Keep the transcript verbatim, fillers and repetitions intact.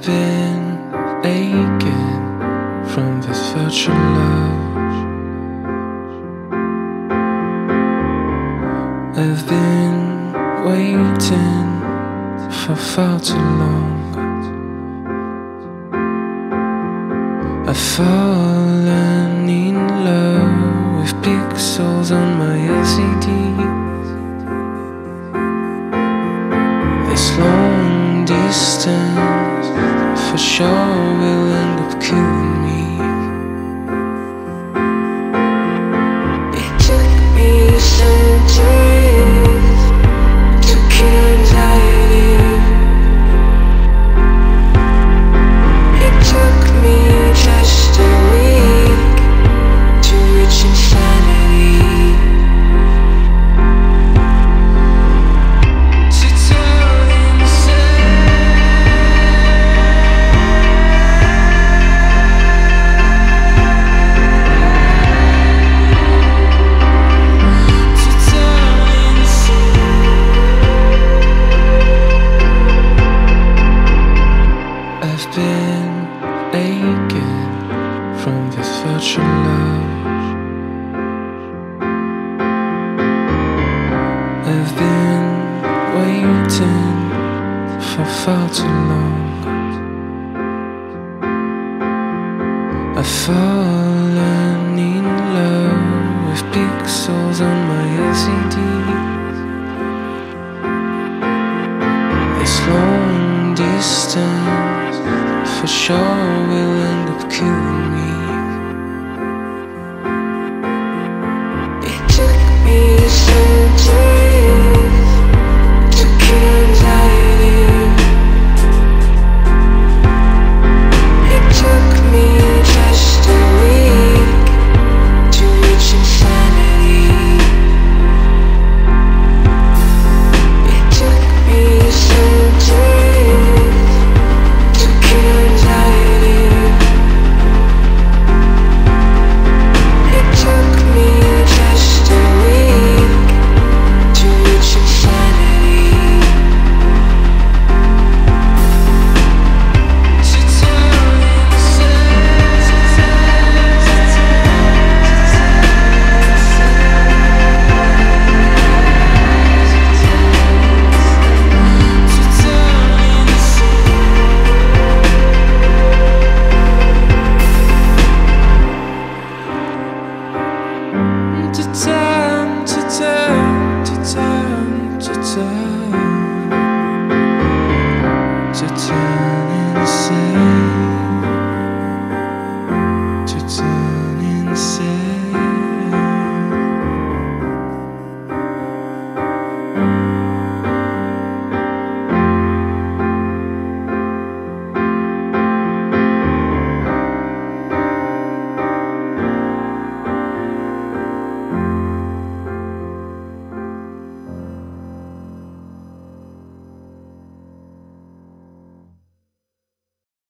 been aching from this virtual love. I've been waiting for far too long. I've fallen in love with pixels on my L C D. This long distance for sure will end up killing me. It took me centuries to kill anxiety. It took me just a week to reach insanity. To turn insane. To turn insane. I've been aching from this virtual love. I've been waiting for far too long. I fall